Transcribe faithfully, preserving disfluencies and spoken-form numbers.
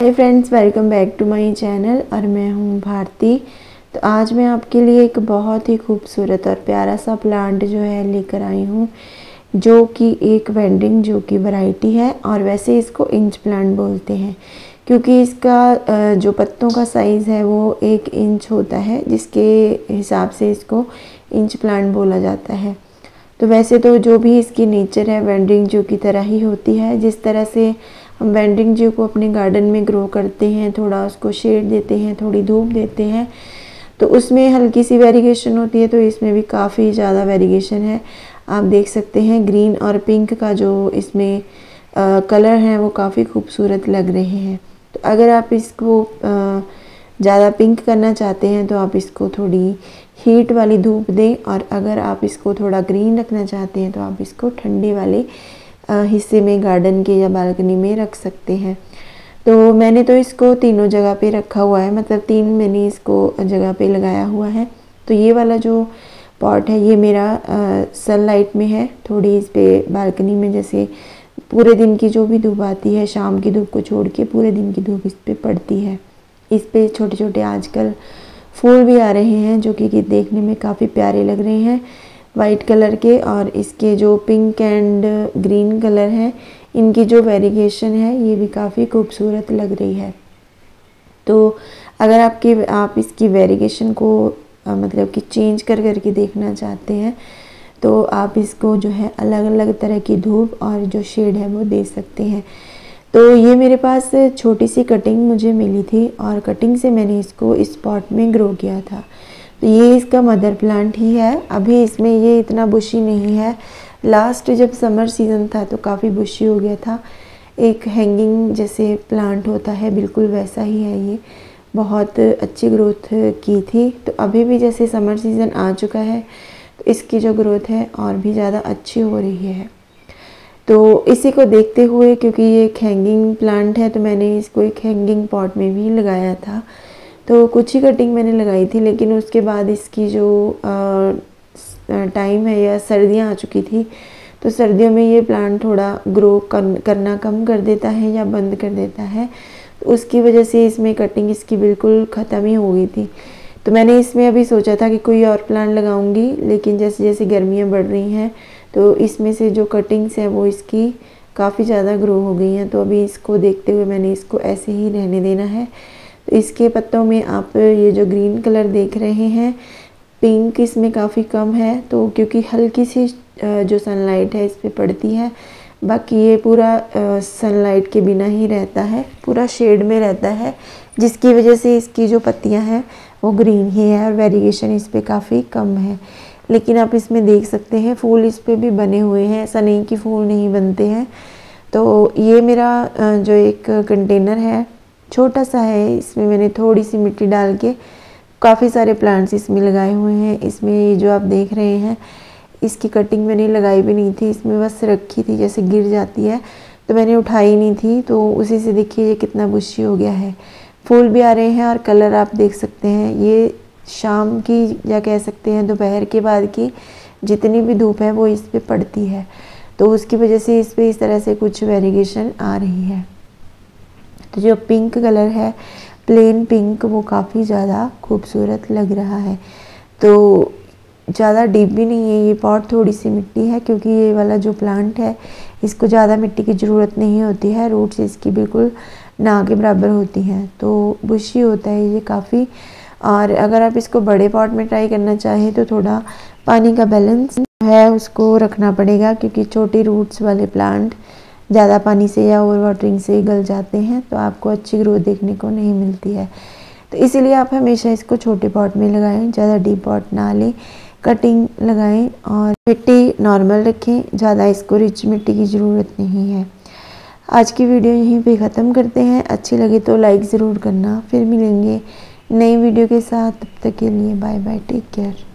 Hi friends, welcome back to my channel और मैं हूं भारती। तो आज मैं आपके लिए एक बहुत ही खूबसूरत और प्यारा सा प्लांट जो है लेकर आई हूं, जो कि एक वेंडिंग जो की वैरायटी है। और वैसे इसको इंच प्लांट बोलते हैं क्योंकि इसका जो पत्तों का साइज़ है वो एक इंच होता है, जिसके हिसाब से इसको इंच प्लांट बोला जाता है। तो वैसे तो जो भी इसकी नेचर है वेंडिंग जू की तरह ही होती है। जिस तरह से हम वेंडिंग जू को अपने गार्डन में ग्रो करते हैं, थोड़ा उसको शेड देते हैं, थोड़ी धूप देते हैं, तो उसमें हल्की सी वेरिएशन होती है। तो इसमें भी काफ़ी ज़्यादा वेरिएशन है। आप देख सकते हैं ग्रीन और पिंक का जो इसमें आ, कलर है वो काफ़ी खूबसूरत लग रहे हैं। तो अगर आप इसको ज़्यादा पिंक करना चाहते हैं तो आप इसको थोड़ी हीट वाली धूप दें, और अगर आप इसको थोड़ा ग्रीन रखना चाहते हैं तो आप इसको ठंडे वाले हिस्से में गार्डन के या बालकनी में रख सकते हैं। तो मैंने तो इसको तीनों जगह पे रखा हुआ है, मतलब तीन मैंने इसको जगह पे लगाया हुआ है। तो ये वाला जो पॉट है ये मेरा सनलाइट में है, थोड़ी इस पे बालकनी में जैसे पूरे दिन की जो भी धूप आती है, शाम की धूप को छोड़ के पूरे दिन की धूप इस पे पड़ती है। इस पे छोटे छोटे आजकल फूल भी आ रहे हैं जो कि देखने में काफ़ी प्यारे लग रहे हैं, वाइट कलर के। और इसके जो पिंक एंड ग्रीन कलर है, इनकी जो वेरिएशन है ये भी काफ़ी खूबसूरत लग रही है। तो अगर आपके आप इसकी वेरिएशन को आ, मतलब कि चेंज कर करके देखना चाहते हैं तो आप इसको जो है अलग अलग तरह की धूप और जो शेड है वो दे सकते हैं। तो ये मेरे पास छोटी सी कटिंग मुझे मिली थी और कटिंग से मैंने इसको इस पॉट में ग्रो किया था। तो ये इसका मदर प्लांट ही है। अभी इसमें ये इतना बुशी नहीं है, लास्ट जब समर सीज़न था तो काफ़ी बुशी हो गया था। एक हैंगिंग जैसे प्लांट होता है बिल्कुल वैसा ही है ये, बहुत अच्छी ग्रोथ की थी। तो अभी भी जैसे समर सीज़न आ चुका है तो इसकी जो ग्रोथ है और भी ज़्यादा अच्छी हो रही है। तो इसी को देखते हुए, क्योंकि ये एक हैंगिंग प्लांट है, तो मैंने इसको एक हैंगिंग पॉट में भी लगाया था। तो कुछ ही कटिंग मैंने लगाई थी, लेकिन उसके बाद इसकी जो टाइम है या सर्दियाँ आ चुकी थी, तो सर्दियों में ये प्लांट थोड़ा ग्रो कर, करना कम कर देता है या बंद कर देता है। तो उसकी वजह से इसमें कटिंग इसकी बिल्कुल ख़त्म ही हो गई थी। तो मैंने इसमें अभी सोचा था कि कोई और प्लांट लगाऊंगी, लेकिन जैसे जैसे गर्मियाँ बढ़ रही हैं तो इसमें से जो कटिंग्स हैं वो इसकी काफ़ी ज़्यादा ग्रो हो गई हैं। तो अभी इसको देखते हुए मैंने इसको ऐसे ही रहने देना है। तो इसके पत्तों में आप ये जो ग्रीन कलर देख रहे हैं, पिंक इसमें काफ़ी कम है, तो क्योंकि हल्की सी जो सनलाइट है इस पर पड़ती है। बाकी ये पूरा सनलाइट के बिना ही रहता है, पूरा शेड में रहता है, जिसकी वजह से इसकी जो पत्तियां हैं वो ग्रीन ही है और वेरिएशन इस पर काफ़ी कम है। लेकिन आप इसमें देख सकते हैं फूल इस पर भी बने हुए हैं, ऐसा नहीं कि फूल नहीं बनते हैं। तो ये मेरा जो एक कंटेनर है छोटा सा है, इसमें मैंने थोड़ी सी मिट्टी डाल के काफ़ी सारे प्लांट्स इसमें लगाए हुए हैं। इसमें ये जो आप देख रहे हैं इसकी कटिंग मैंने लगाई भी नहीं थी, इसमें बस रखी थी, जैसे गिर जाती है तो मैंने उठाई नहीं थी। तो उसी से देखिए ये कितना बुशी हो गया है, फूल भी आ रहे हैं और कलर आप देख सकते हैं। ये शाम की या कह सकते हैं दोपहर के बाद की जितनी भी धूप है वो इस पर पड़ती है, तो उसकी वजह से इस पर इस तरह से कुछ वेरिएशन आ रही है। तो जो पिंक कलर है, प्लेन पिंक, वो काफ़ी ज़्यादा खूबसूरत लग रहा है। तो ज़्यादा डीप भी नहीं है ये पॉट, थोड़ी सी मिट्टी है, क्योंकि ये वाला जो प्लांट है इसको ज़्यादा मिट्टी की ज़रूरत नहीं होती है, रूट्स इसकी बिल्कुल ना के बराबर होती हैं। तो बुशी होता है ये काफ़ी। और अगर आप इसको बड़े पॉट में ट्राई करना चाहें तो थोड़ा पानी का बैलेंस है उसको रखना पड़ेगा, क्योंकि छोटी रूट्स वाले प्लांट ज़्यादा पानी से या ओवर वाटरिंग से गल जाते हैं, तो आपको अच्छी ग्रोथ देखने को नहीं मिलती है। तो इसीलिए आप हमेशा इसको छोटे पॉट में लगाएं, ज़्यादा डीप पॉट ना लें, कटिंग लगाएं और मिट्टी नॉर्मल रखें, ज़्यादा इसको रिच मिट्टी की ज़रूरत नहीं है। आज की वीडियो यहीं पे ख़त्म करते हैं। अच्छी लगे तो लाइक ज़रूर करना। फिर मिलेंगे नई वीडियो के साथ, तब तक के लिए बाय बाय, टेक केयर।